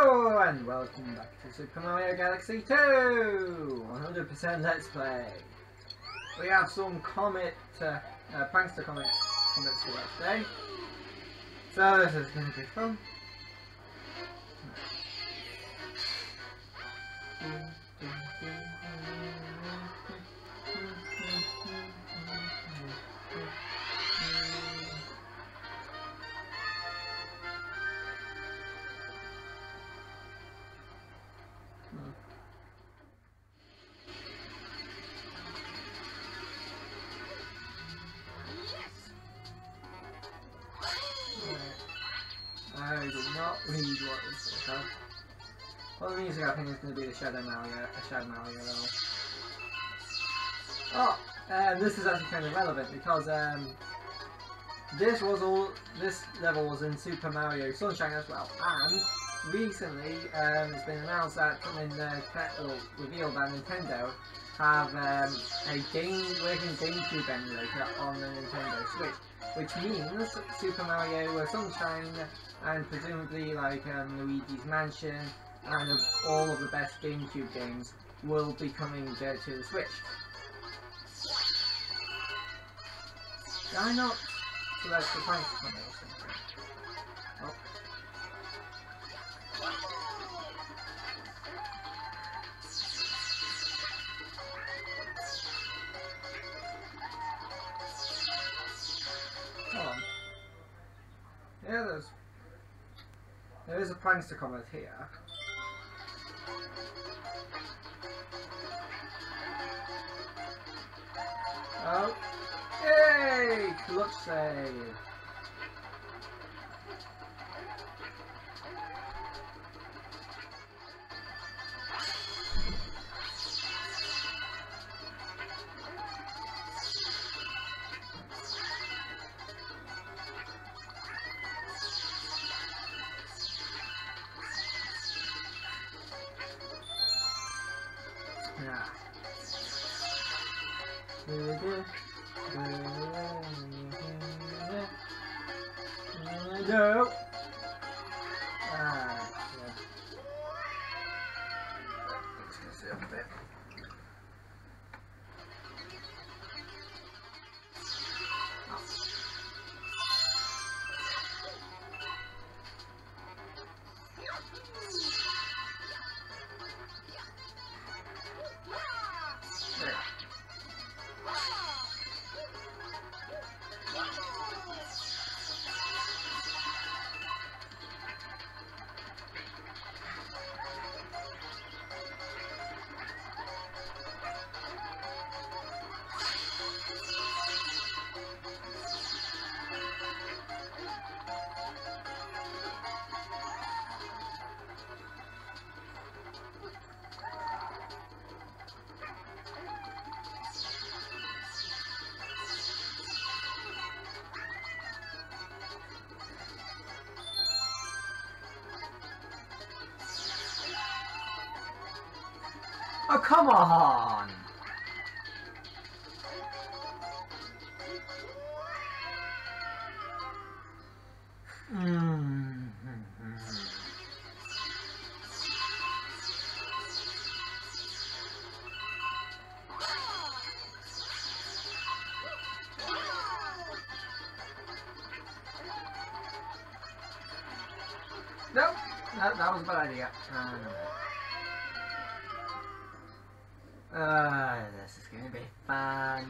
Hello and welcome back to Super Mario Galaxy 2! 100% Let's Play. We have some prankster comments to watch today. So this is going to be fun. I did not read what this is. Well, the music I think is going to be the Shadow Mario level. Oh, this is actually kind of relevant because this level was in Super Mario Sunshine as well, and recently it's been announced that revealed that Nintendo have a working GameCube emulator on the Nintendo Switch, which means Super Mario Sunshine and presumably like Luigi's Mansion and all of the best GameCube games will be coming to the Switch. Did I not select the price on it or something? Oh. Hold on. Yeah, there is a prankster comment here. Oh, yay! Clutch save. No. Yeah. Let's go see up a bit. Oh, come on! Nope, that was a bad idea. This is gonna be fun.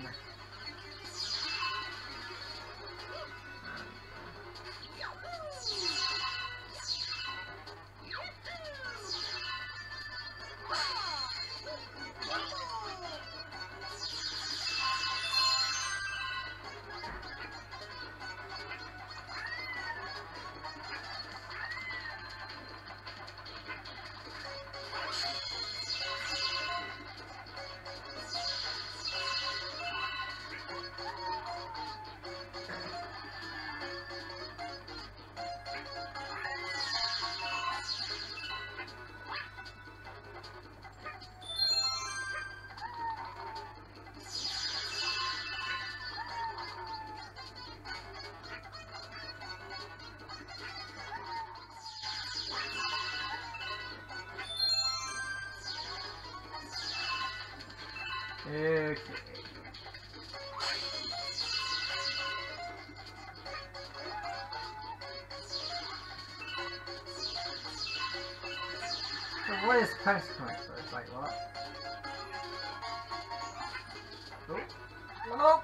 Okay. So what is supposed to come first? Like what? Oh. No!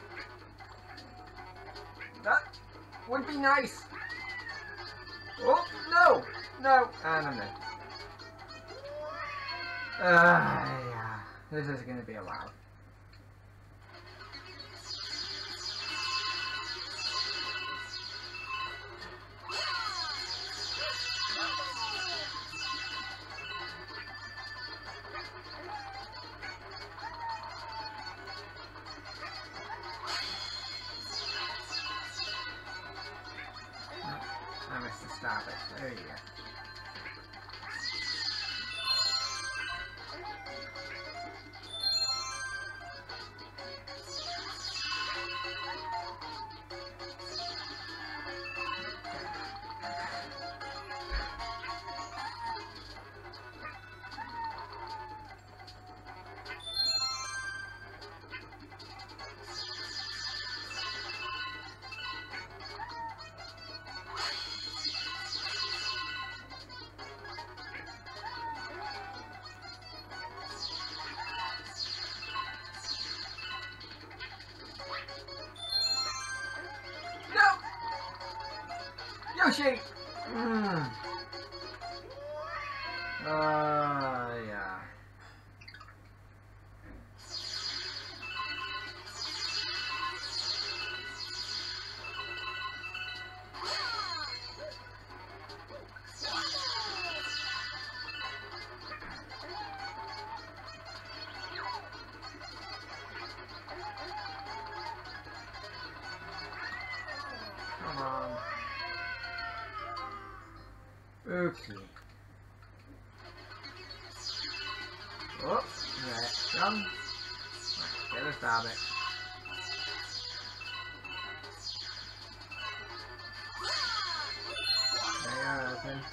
That would be nice! Oh, no! No! And I'm dead. Yeah. This is going to be a while. I missed the start bit. There you go. Yoshi! Yeah. Come on. Okay. Oh, yeah, done. Get a stab it. There you go, open.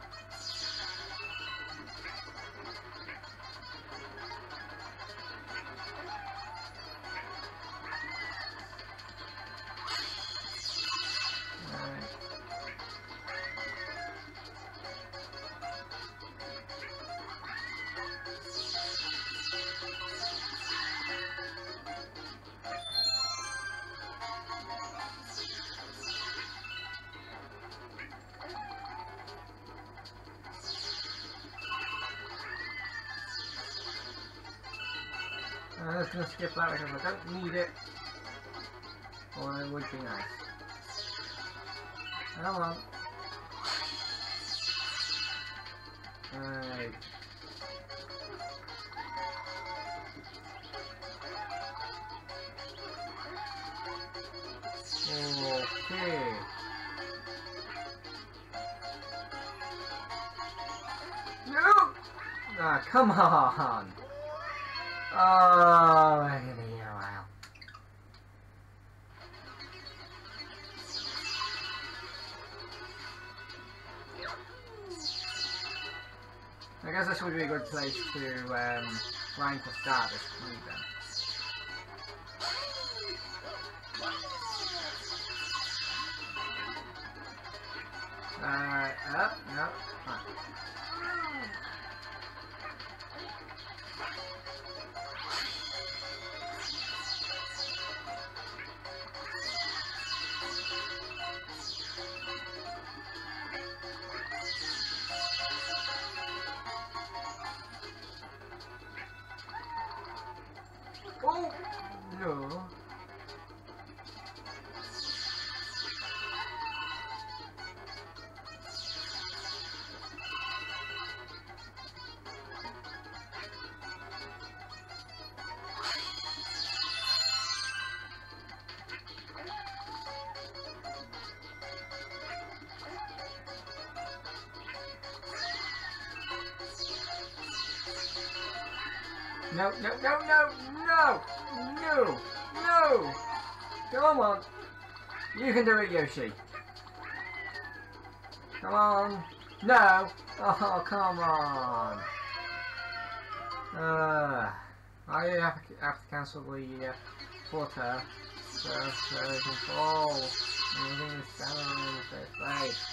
I'm just gonna skip that because I don't need it. Or it would be nice. Come on. Alright. Okay. No! Ah, come on! Oh, we're gonna be a while. I guess this would be a good place to line to start this move then. No, fine. Oh! No. No, no, no, no, no, no, no! Come on! You can do it, Yoshi! Come on! No! Oh, come on! I have to cancel the footer so they can fall. Everything is down in the first place.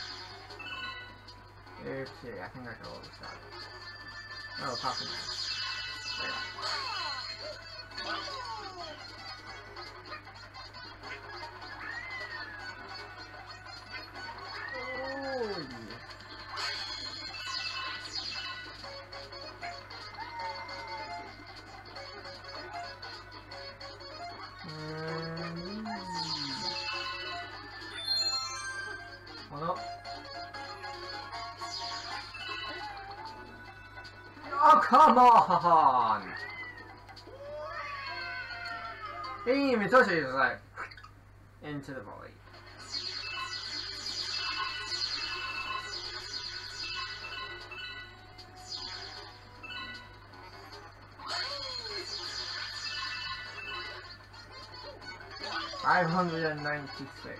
Oopsie, I think I got all this stuff. Oh, apart from that. There. Oh, yeah. Why not? Oh, come on! He didn't even touch it, he was like, into the volley. $596.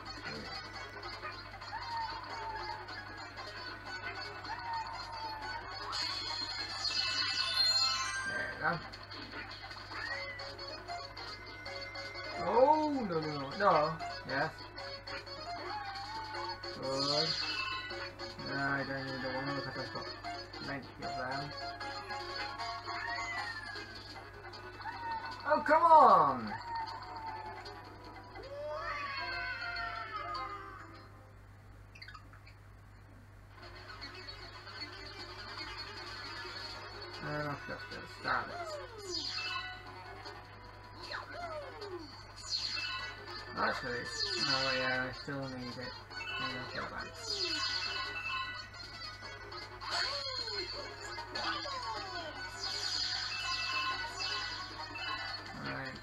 Oh, no. Yes. Good. No, I don't need the one because I've got plenty of them. Oh, come on! And I've just got to start it. Actually, no, yeah, I still need it. Maybe I'll go back. Alright.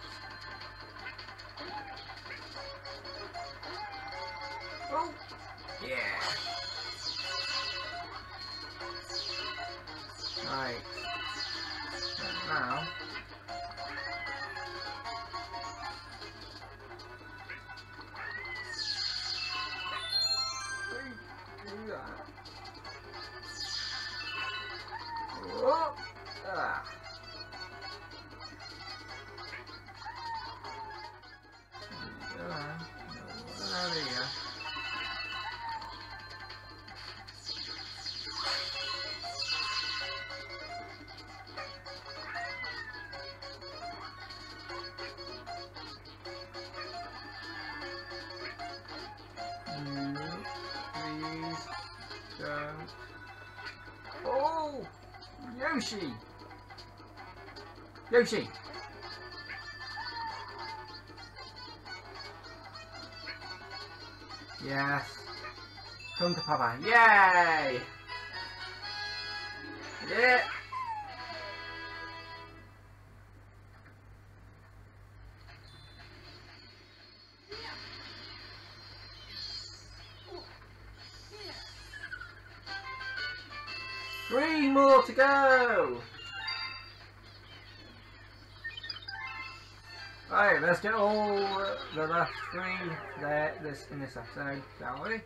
Oh! Yeah! Right. So now... Oh! Ah. There you go. Please don't. Oh! Yoshi! Yoshi! Yes. Come to Papa. Yay! Yeah! Three more to go! Right, let's get all the last three there in this episode, shall we?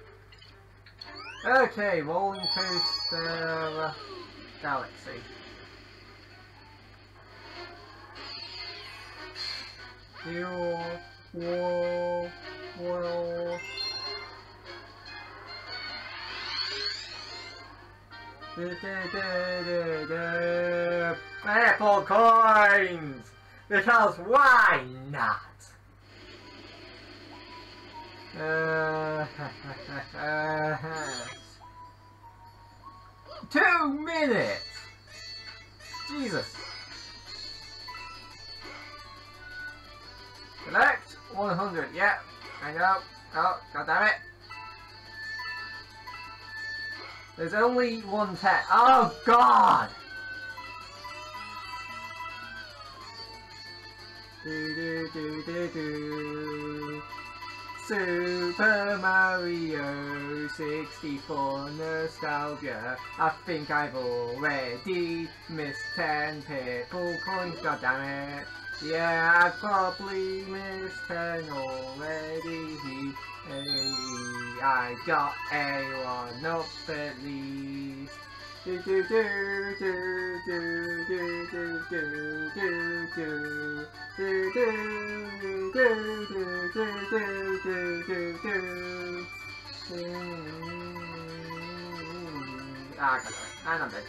Okay, Rolling Coaster Galaxy. Whoa. Apple coins! Because why not? 2 minutes! Jesus! Select 100, yeah, I know. Oh, god damn it! There's only one test. Oh god! Super Mario 64 nostalgia. I think I've already missed 10 purple coins, god damn it. Yeah, I've probably missed 10 already. Hey, I got A1 up at least. Ah, I got it. And I'm dead.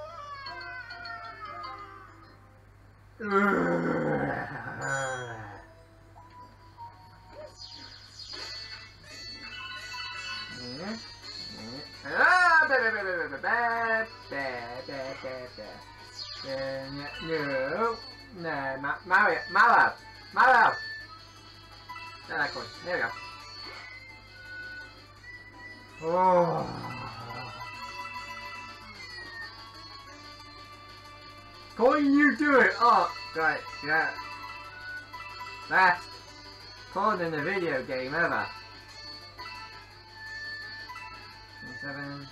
No, Mallow! There that goes. There we go. Oh. Can you do it? Oh, right, yeah. Best code in the video game ever. 27.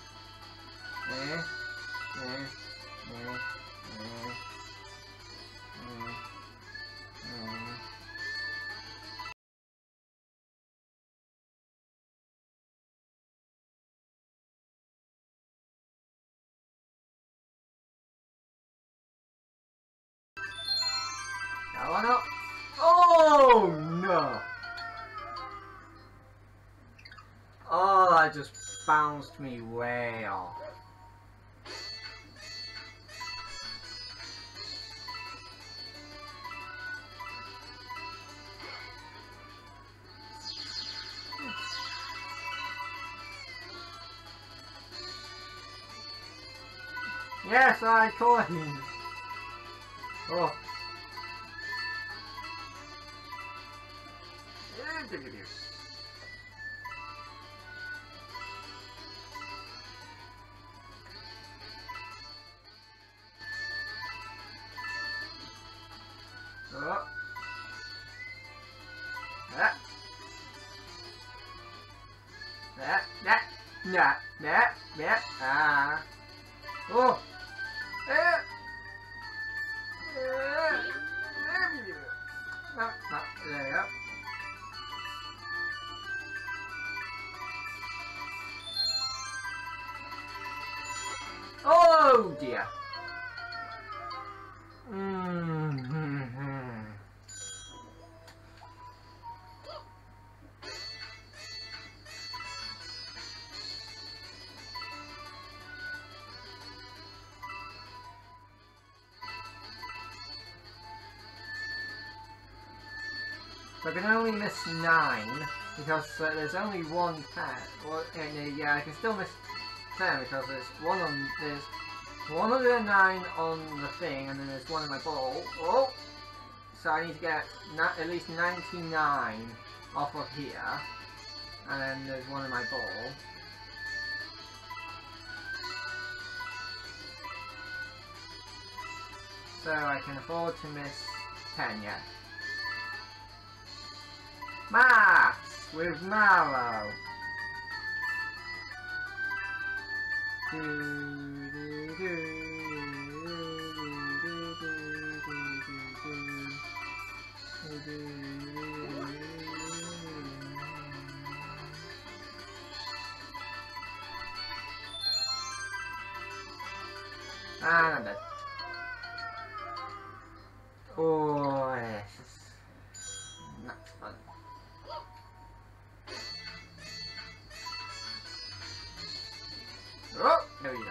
That one up. Oh no! Oh, that just bounced me way off. Yes, I coined. Oh. Oh. Ah. Oh. No, there you go. Oh dear. So I can only miss 9 because there's only one 10. Well, yeah, I can still miss 10 because there's 109 on the thing, and then there's 1 in my ball. Oh, so I need to get at least 99 off of here, and then there's 1 in my ball. So I can afford to miss 10, yeah. Maths with Mallow. And I'm dead. Oh, yes. That's fun. Oh, there we go.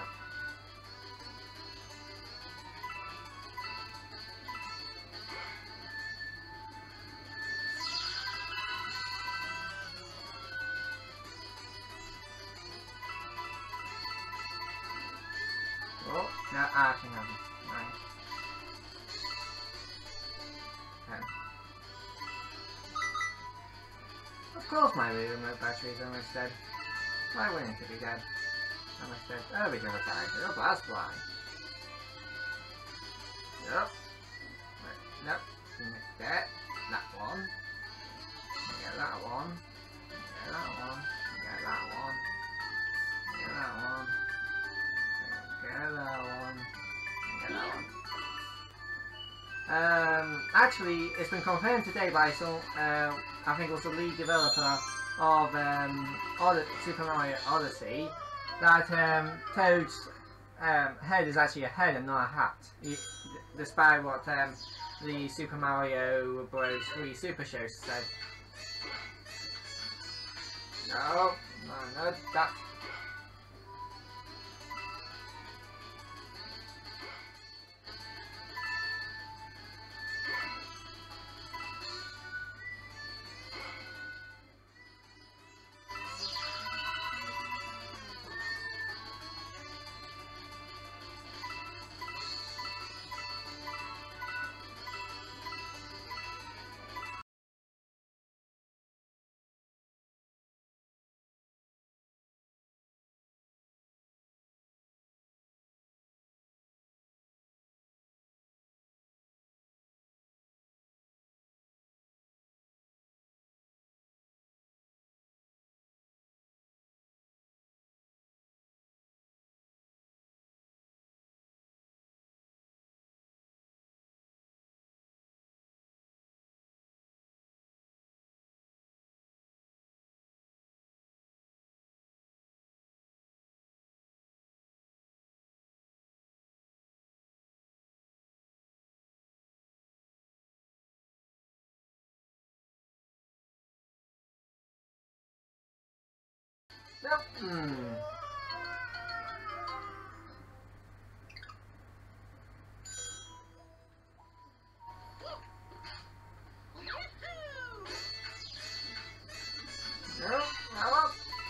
Oh, no, actually no. 9. 10. Of course my remote battery is almost dead. Why wouldn't it be dead? Almost dead. Oh, we can attack. Oh, that's flying. Yep. Right. Nope. Get that one. Get that one. Get that one. Get that one. Get that one. Get that one. Get that one. Actually, it's been confirmed today by some, I think it was the lead developer of Super Mario Odyssey, that Toad's head is actually a head and not a hat. Despite what the Super Mario Bros. 3 Super Show said. No, that. Nope. Nope, that one.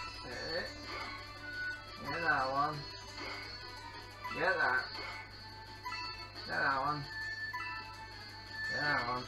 Get that one. Get that. Get that one. Get that one.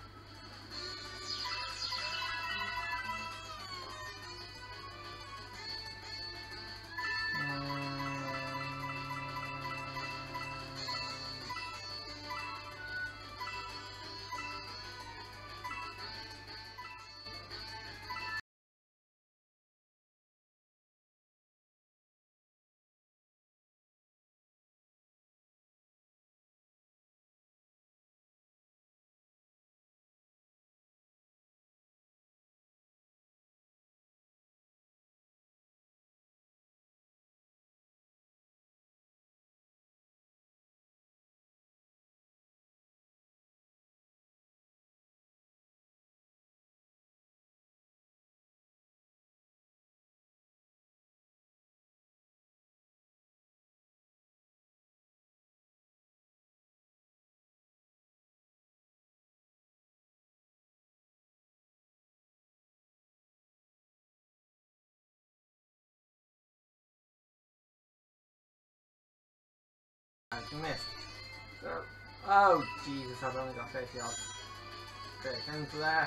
I missed. So, oh Jesus, I've only got 30 odds. Okay, into there.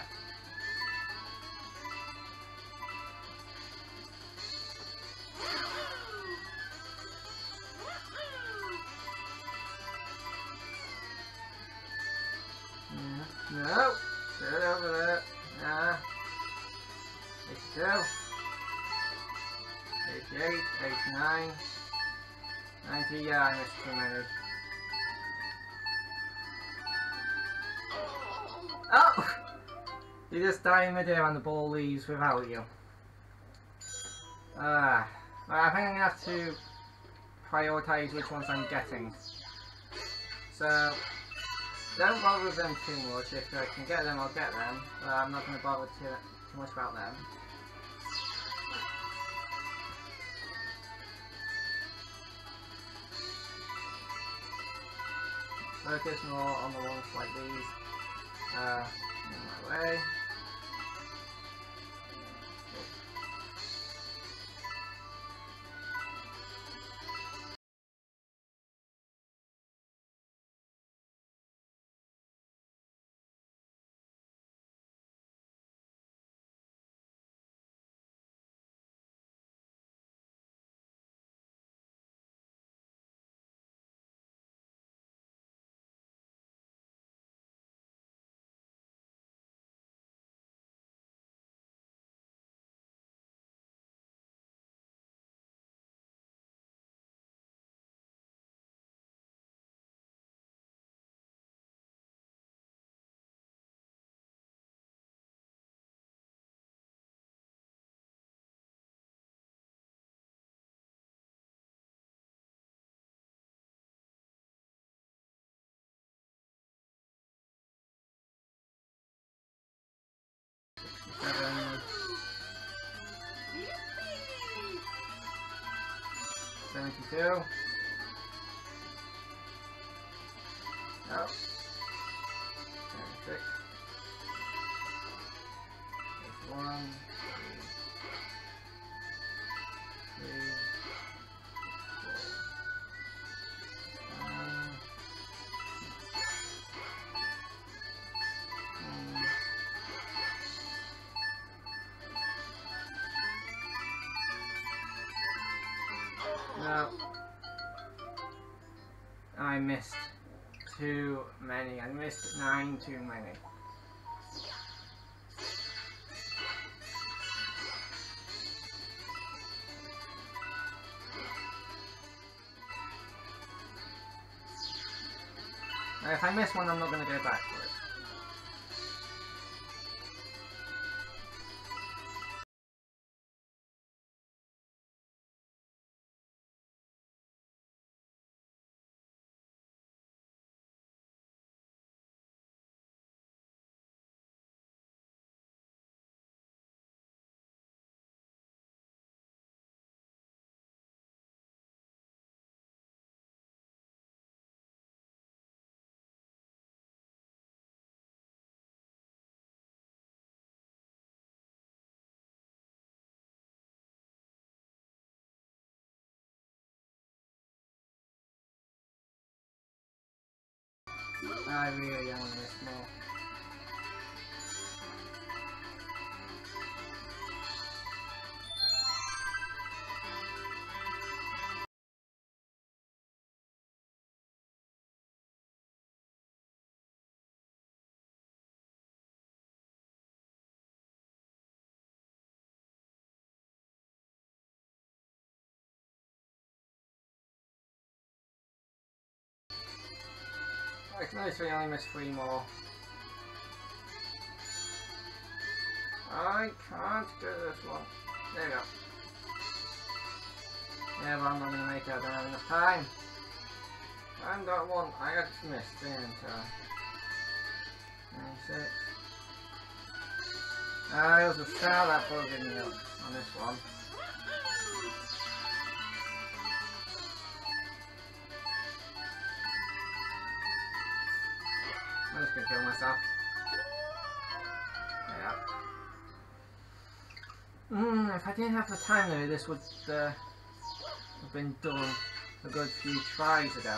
No, straight over there. Nah. 82. 88, 89. 90, yeah, I missed too many. Oh! You just die in midair and the ball leaves without you. I think I'm gonna have to prioritise which ones I'm getting. So, don't bother with them too much. If I can get them, I'll get them. But I'm not gonna bother too much about them. Focus more on the ones like these. In my way. 72. No. 76. 1, 2, 3, 4, 5. No. I missed too many. I missed 9 too many. Now, if I miss one, I'm not going to go back for it. I really don't miss more. I can literally only miss 3 more. I can't do this one. There we go. Yeah, but I'm not going to make it. I don't have enough time. I got one. I got missed, didn't I? 96. I also start that bugging me up on this one. I'm just going to kill myself. Yeah. If I didn't have the time though, this would have been done a good few tries ago.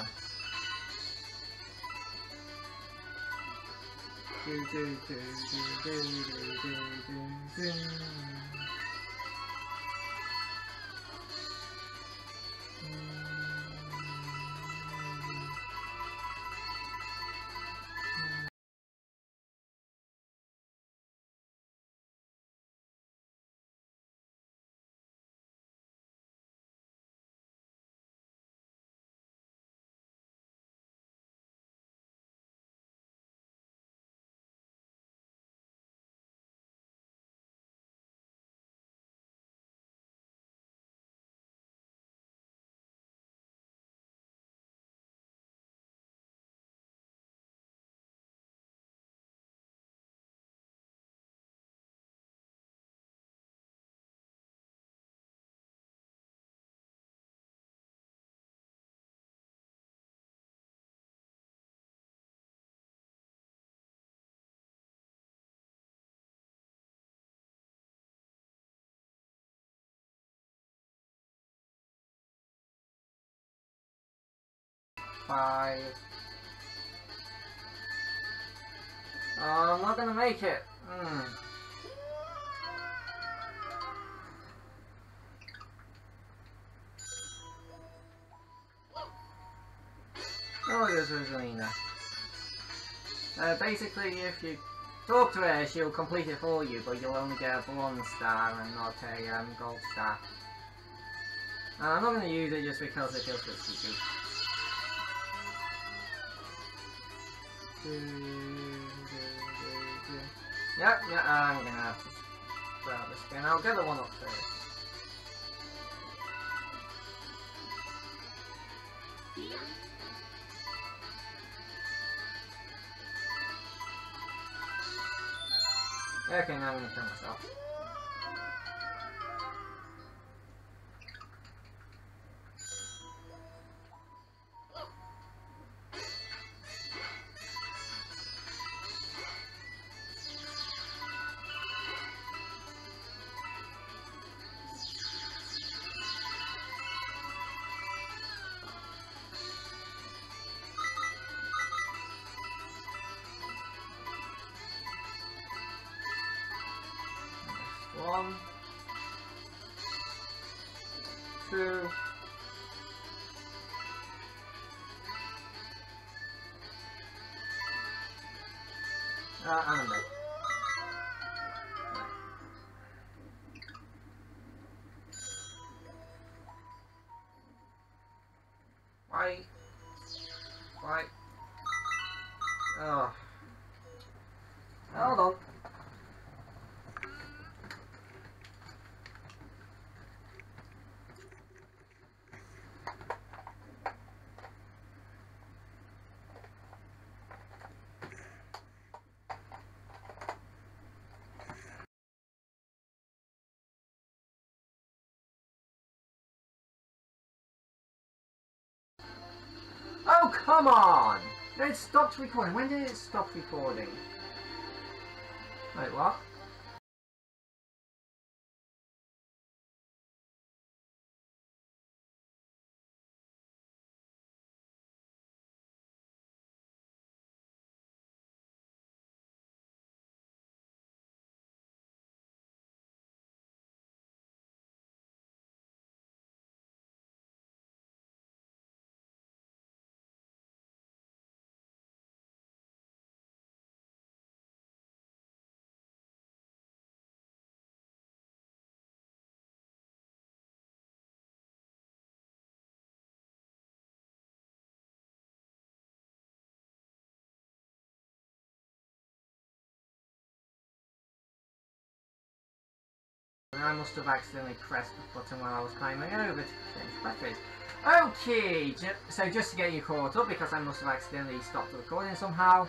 Five. Oh, I'm not gonna make it. Oh, there's Rosalina. Basically, if you talk to her, she'll complete it for you, but you'll only get a bronze star and not a gold star. And I'm not gonna use it just because it feels good to do. Yep, yeah, I'm gonna have to throw out this again. I'll get the one up first. Okay, now I'm gonna kill myself. through. Anime. Why? Why? Oh. Hold on. Oh, come on! No, it stopped recording. When did it stop recording? Wait, what? I must have accidentally pressed the button while I was climbing over to finish batteries. Okay, so just to get you caught up, because I must have accidentally stopped the recording somehow.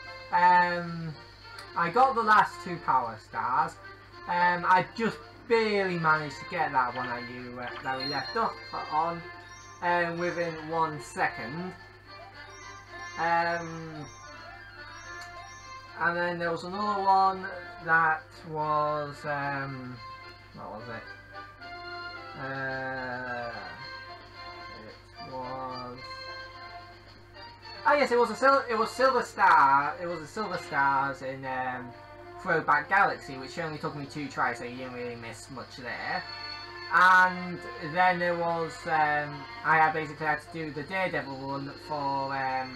I got the last 2 power stars. I just barely managed to get that one that we left off on within 1 second. And then there was another one that was what was it? It was. Oh yes, it was Silver Star. It was a Silver Stars in Throwback Galaxy, which only took me 2 tries, so you didn't really miss much there. And then there was I basically had to do the Daredevil one for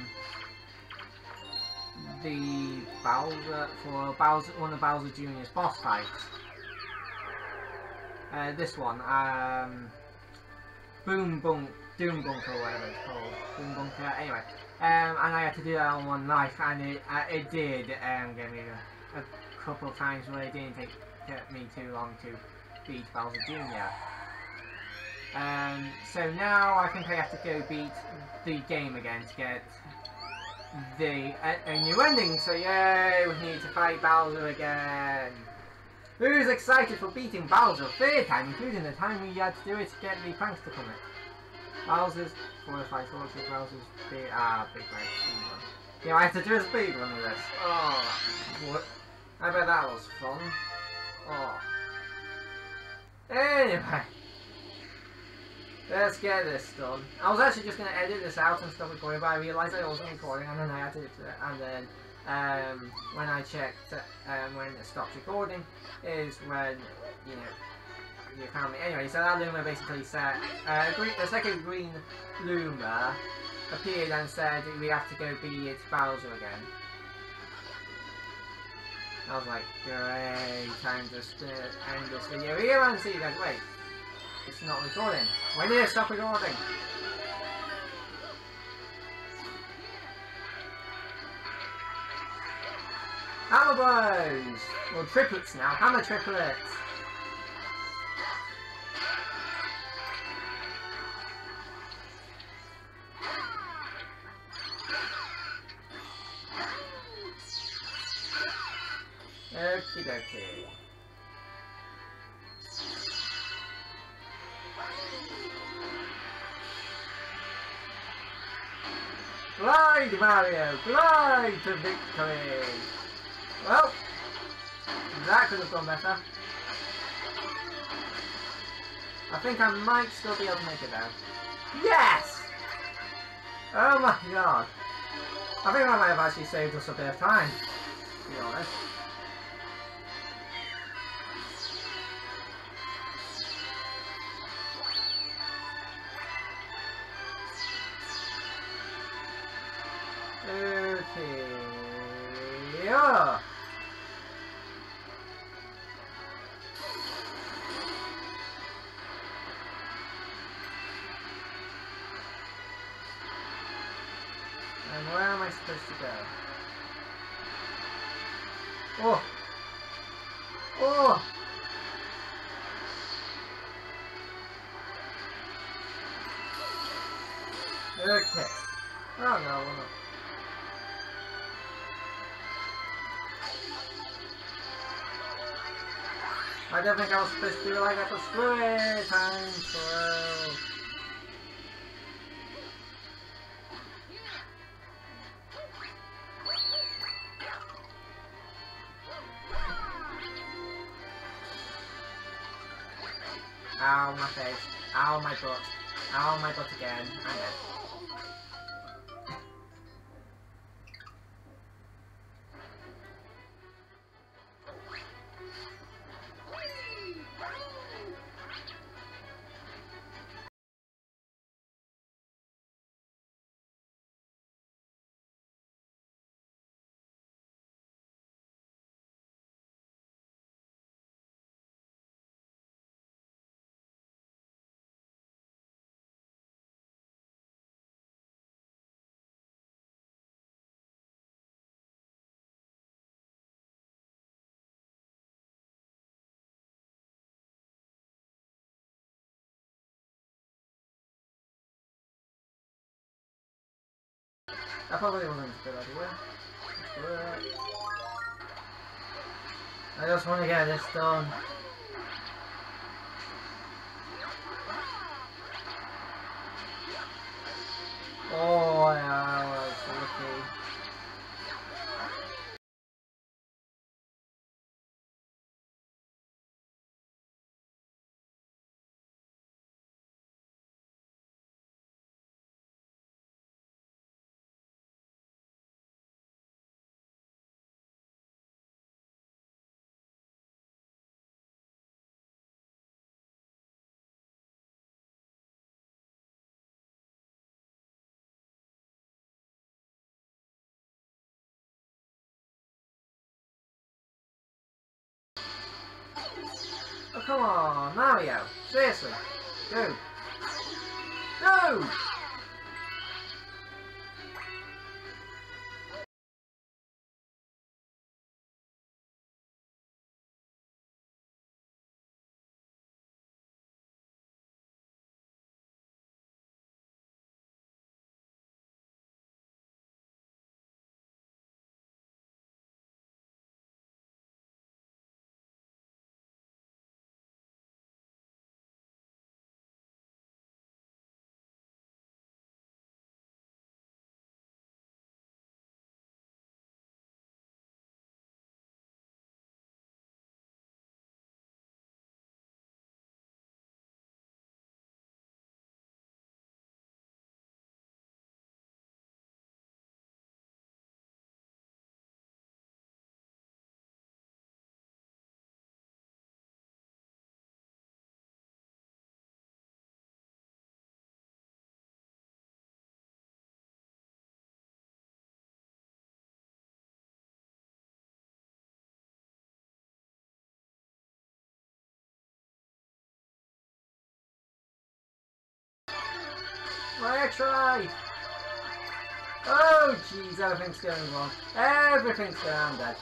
one of Bowser Jr.'s boss fights. This one, Doom Bunker, or whatever it's called, Boom Bunker. Anyway, and I had to do that on 1 life, and it did give me a couple of times where it didn't take me too long to beat Bowser Jr. So now I think I have to go beat the game again to get a new ending. So yay, we need to fight Bowser again. Who's excited for beating Bowser 3rd time, including the time we had to do it to get the pranks to come in? Bowser's 4-5 torches, Bowser's big right. Yeah, I have to do a speed run with this. Oh, what? I bet that was fun. Oh. Anyway, let's get this done. I was actually just going to edit this out and stop recording, but I realised I wasn't recording, and then I added it to it, and then when I checked when it stopped recording is when, you know, you found me. Anyway, so that Luma basically said, the second green Luma appeared and said we have to go beat Bowser again. I was like, great, time to end this video here and see you guys. Wait, it's not recording. When did it stop recording? Hammer Bros! Well, triplets now. Hammer triplets! Okie dokie. Glide, Mario! Glide to victory! Well, that could have gone better. I think I might still be able to make it though. Yes! Oh my god. I think I might have actually saved us a bit of time, to be honest. Okay. Yeah. And where am I supposed to go? Oh! Oh! Okay. Oh no, we're not. I don't think I was supposed to do like that, but screw it! I'm through. Ow, my face. Ow, my butt. Ow, my butt again. I'm dead. That probably wasn't a good idea. I just want to get this done. Oh, yeah, I was lucky. Oh, come on, Mario. Seriously. Go. Go! My extra life! Oh jeez, everything's going wrong. Everything's going on dead.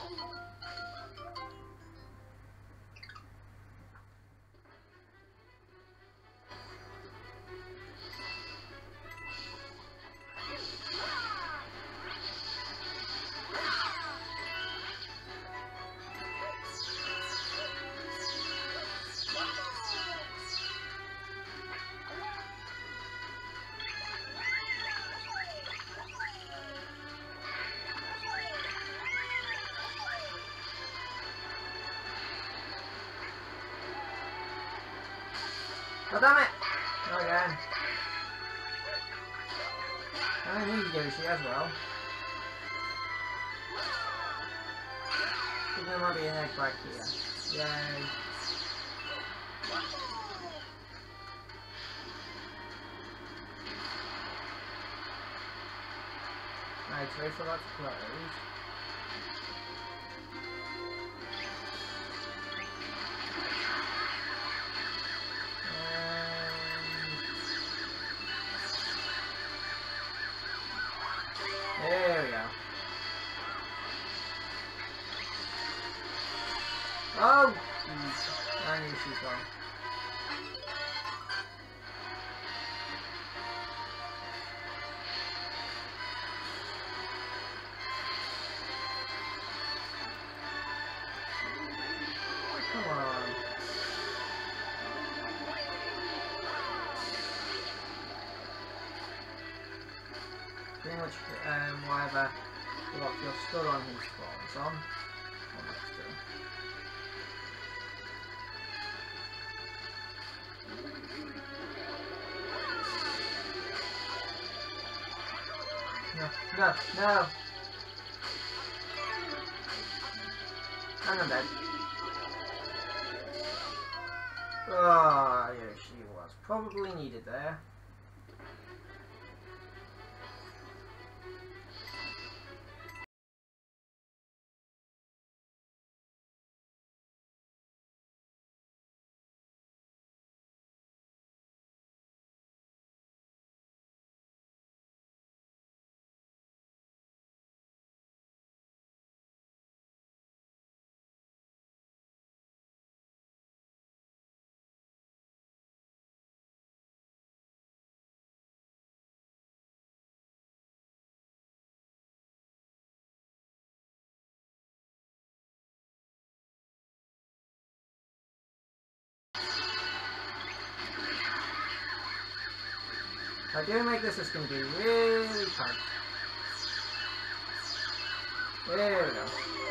Oh damn it! Not again. I need Yoshi as well. I think there might be an egg back here. Yay. Okay, to wait for that to close. There we go. Oh! Jeez. I knew she's gone. Come on. Pretty much whatever block you're stood on his spawns on. No, no! And I'm dead. Oh, yeah, she was probably needed there. If I do make this, it's going to be really tight. There we go.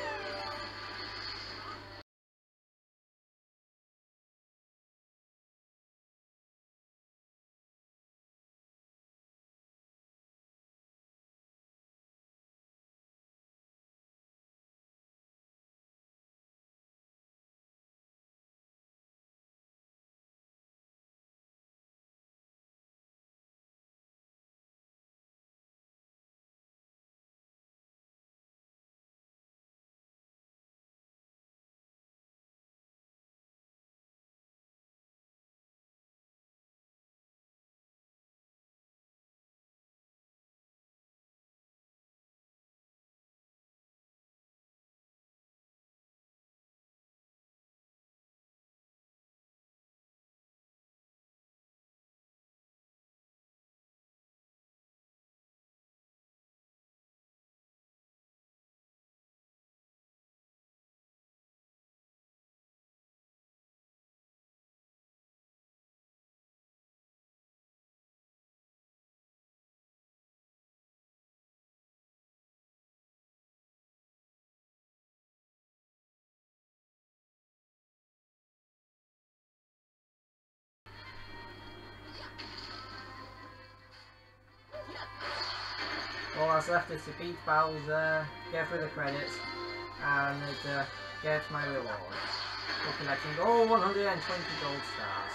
All that's left is to beat Bowser, get through the credits, and get my reward. We're collecting all 120 gold stars.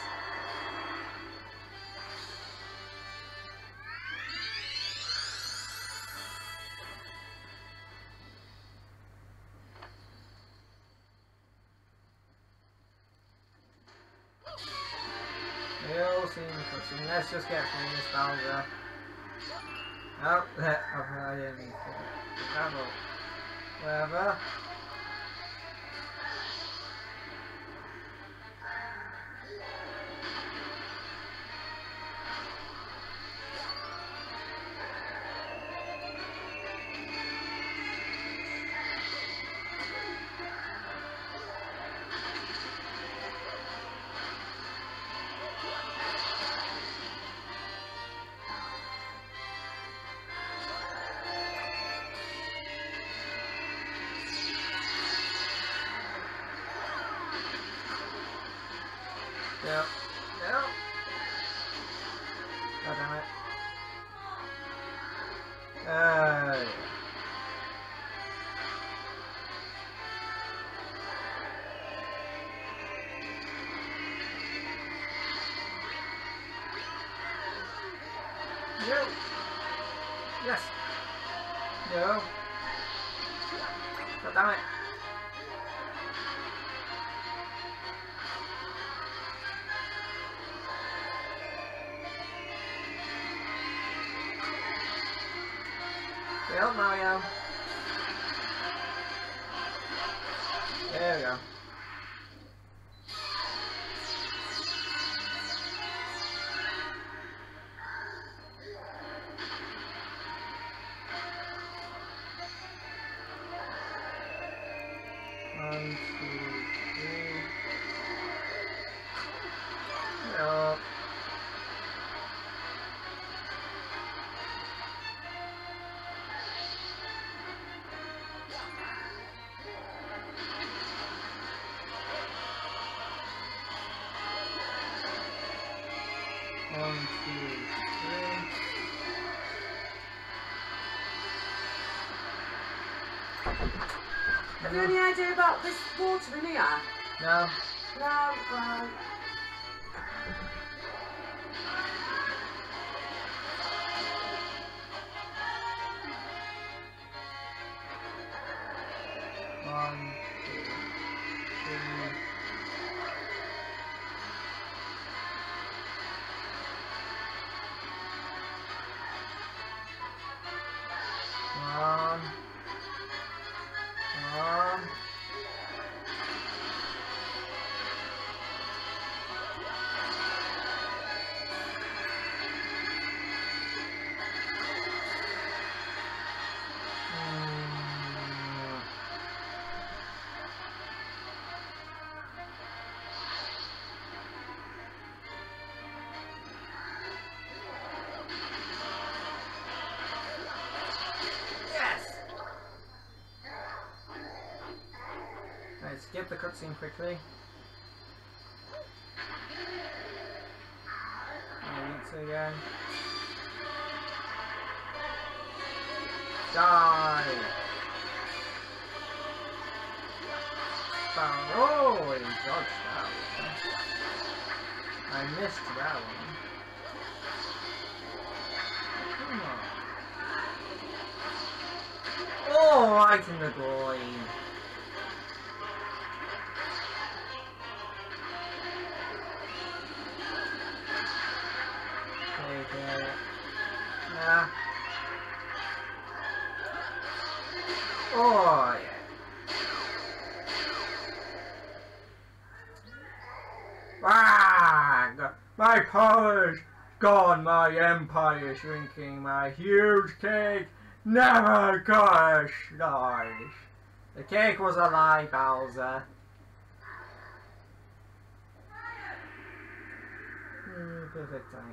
We all seem to. Let's just get through this Bowser. Oh, I didn't mean to travel. Whatever. No. No. God damn it. No. Yes. No. God damn it. Help Mario. There we go. One, two, three. No. One, two, three. Have you any idea about this water in here? No. No, right. One, two, three. One. One. Right, skip the cutscene quickly. Elite again. Die! Oh, he dodged that one. I missed that one. Come on. Oh, right in the groin. Take it. Nah. Oh, yeah. Ah! My power's gone, my empire shrinking, my huge cake never got slice. The cake was a lie, Bowser. Perfect timing.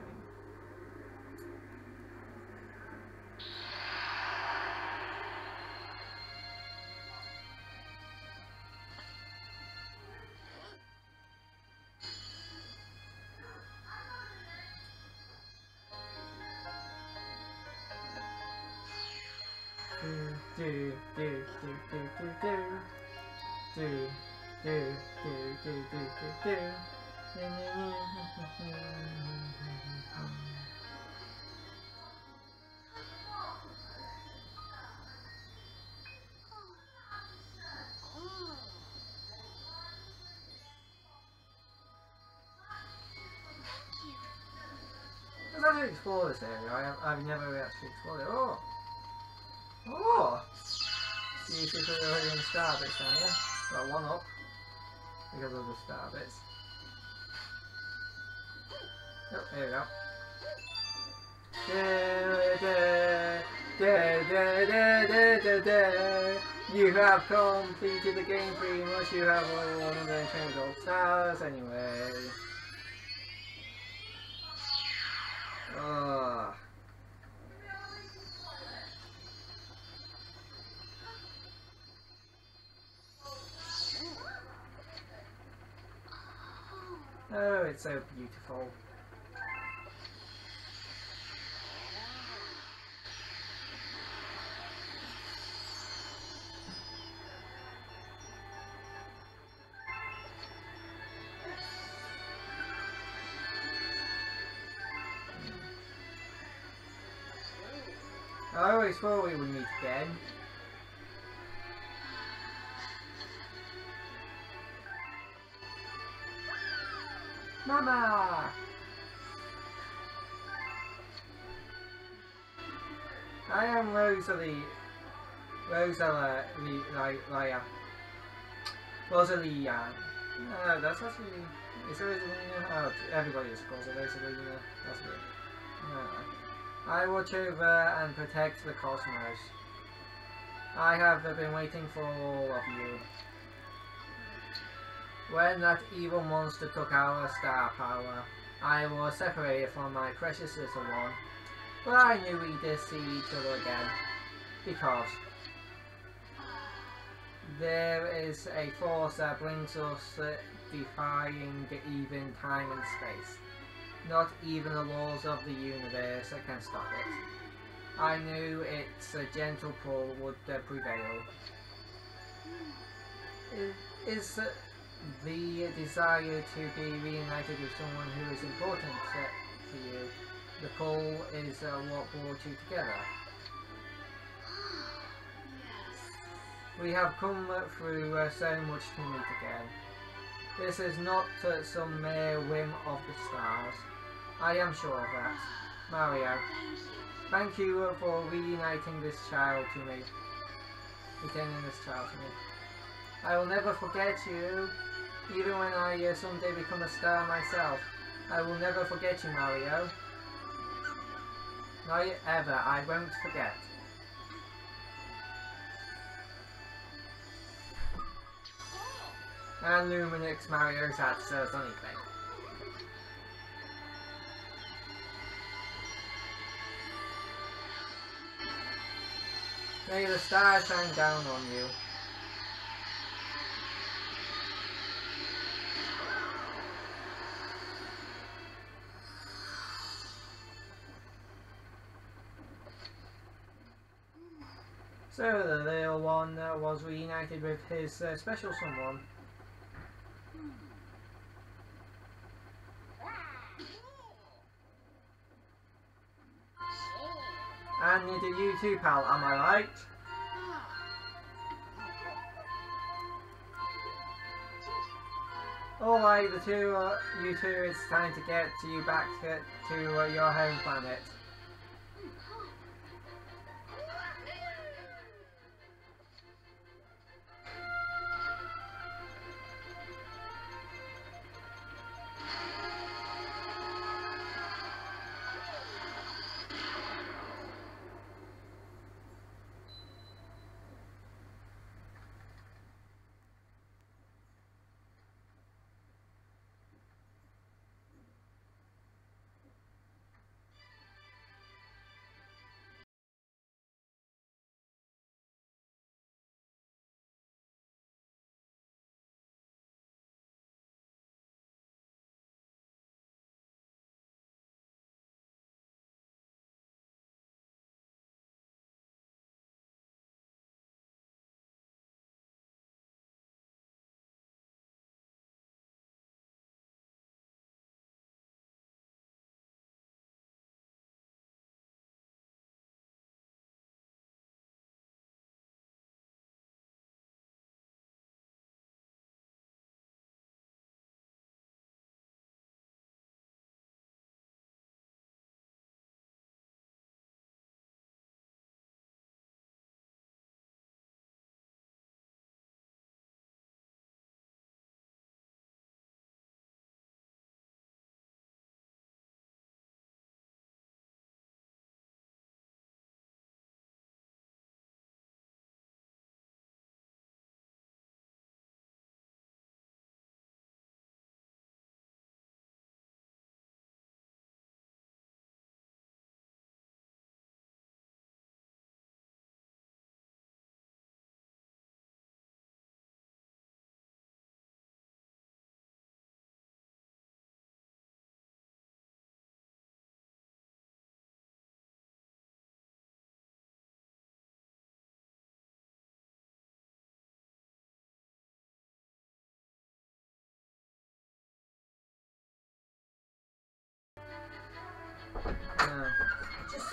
Let's actually explore this area. I've never actually explored it. Oh! Oh! See if it's already in the star bits down here. Got one up because of the star bits. Oh, there we go. You have completed the game pretty much. You have all 120 gold stars anyway. Oh, it's so beautiful. I always thought we would meet again. Mama! I am Rosalia. No, that's actually... Is it Rosalina? Oh, everybody just calls it Rosalina. That's weird. No. I watch over and protect the cosmos. I have been waiting for all of you. When that evil monster took our star power, I was separated from my precious little one. But I knew we'd see each other again. Because there is a force that brings us defying even time and space. Not even the laws of the universe can stop it. I knew its gentle pull would prevail. Is the desire to be reunited with someone who is important to you. The pull is what brought you together. We have come through so much to meet again. This is not some mere whim of the stars. I am sure of that. Mario, thank you for reuniting this child to me. Returning this child to me. I will never forget you, even when I someday become a star myself. I will never forget you, Mario. Not ever, I won't forget. And Luminix Mario's at Sunny Bay. May the stars shine down on you. So the little one was reunited with his special someone. And neither you too, pal, am I right? Alright, you two, it's time to get you back to your home planet.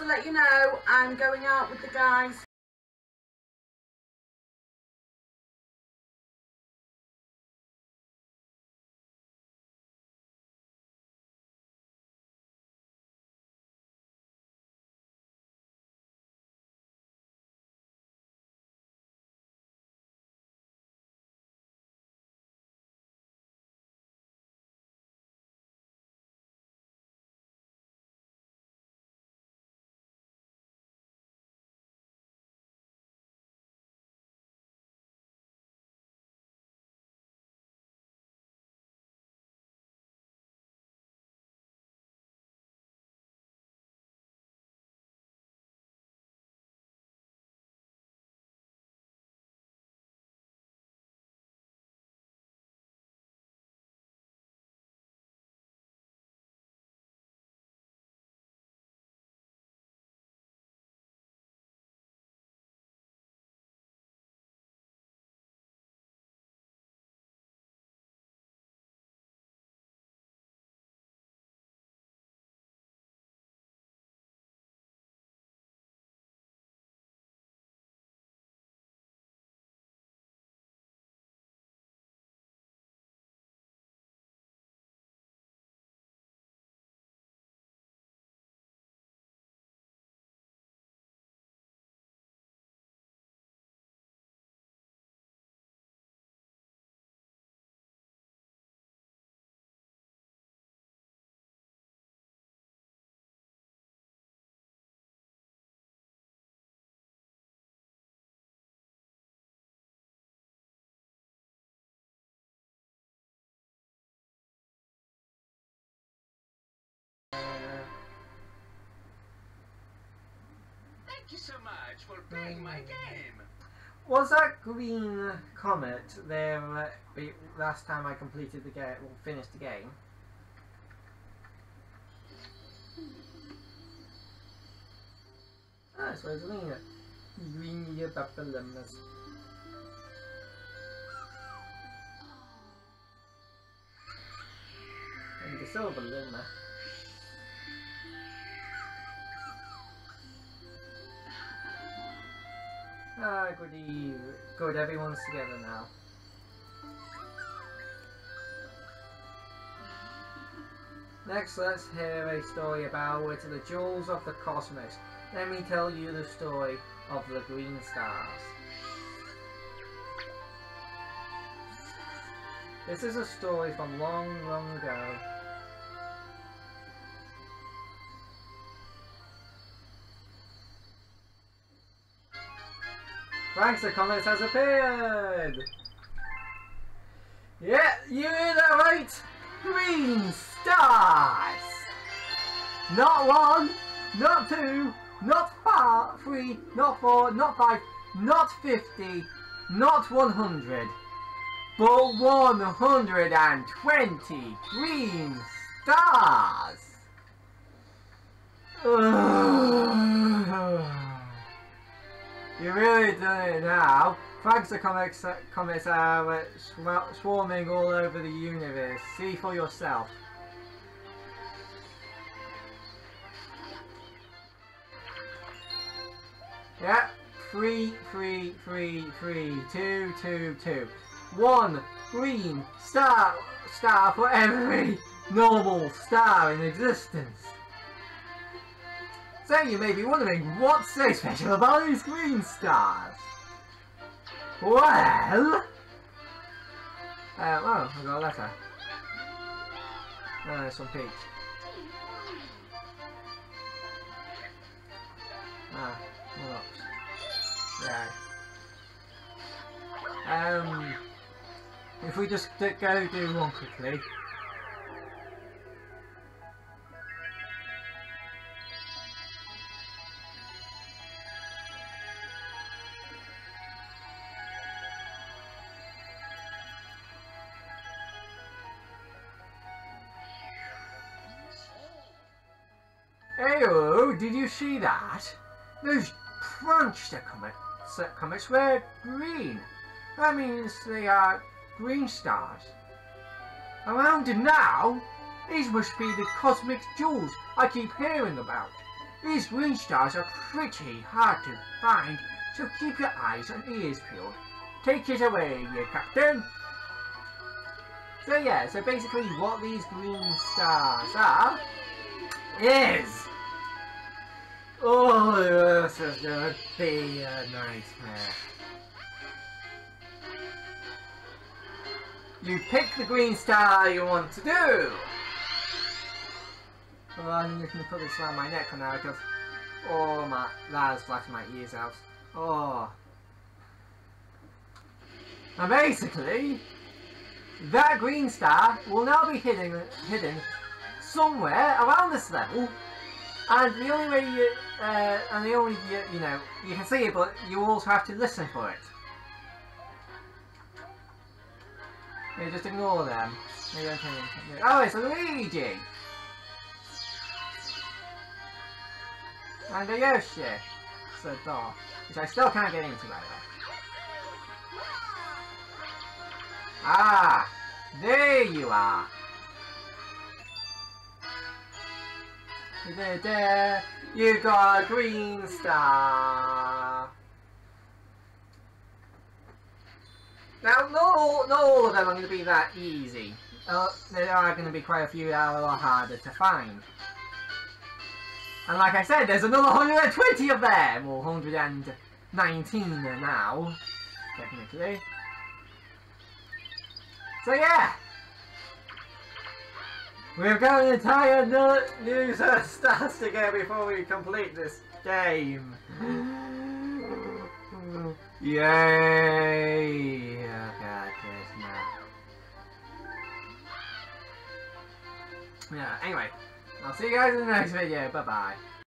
to let you know I'm going out with the guys. Thank you so much for playing my game. Was that green comet there last time I completed the game, or finished the game? Ah, so it's green. Green papillomas. And the silver luna. Ah, goody. Good, everyone's together now. Next, let's hear a story about the jewels of the cosmos. Let me tell you the story of the green stars. This is a story from long, long ago. Frank the Comet has appeared! Yeah, you heard that right! Green stars! Not one, not two, not three, not four, not five, not 50, not 100, but 120 green stars! You really done it now. Frank the comets are swarming all over the universe. See for yourself. Yeah, 3, 3, 3, 3, 2, 2, 2. 1 green star for every normal star in existence. So you may be wondering, what's so special about these green stars? Well... oh, I got a letter. Some peach. What else? Yeah. If we just go do one quickly. Heyo, did you see that? Those prankster comets were green. That means they are green stars. Around now, these must be the cosmic jewels I keep hearing about. These green stars are pretty hard to find, so keep your eyes and ears peeled. Take it away, you Captain. So yeah, so basically what these green stars are is... Oh, this is gonna be a nightmare. You pick the green star you want to do. Oh, I'm just gonna put this around my neck for now because... Oh my, that has flattened my ears out. Oh. And basically, that green star will now be hidden somewhere around this level, and the only way you, you know, you can see it, but you also have to listen for it. Yeah, just ignore them. Oh, it's a Luigi! And a Yoshi! It's a doll, which I still can't get into, by the way. Ah! There you are! There, you got a green star! Now, not all of them are going to be that easy. There are going to be quite a few that are a lot harder to find. And like I said, there's another 120 of them! Or 119 now, technically. So yeah! We've got an entire new set of stats to get before we complete this game. Yay! Oh god, there's no. Yeah, anyway. I'll see you guys in the next video. Bye bye.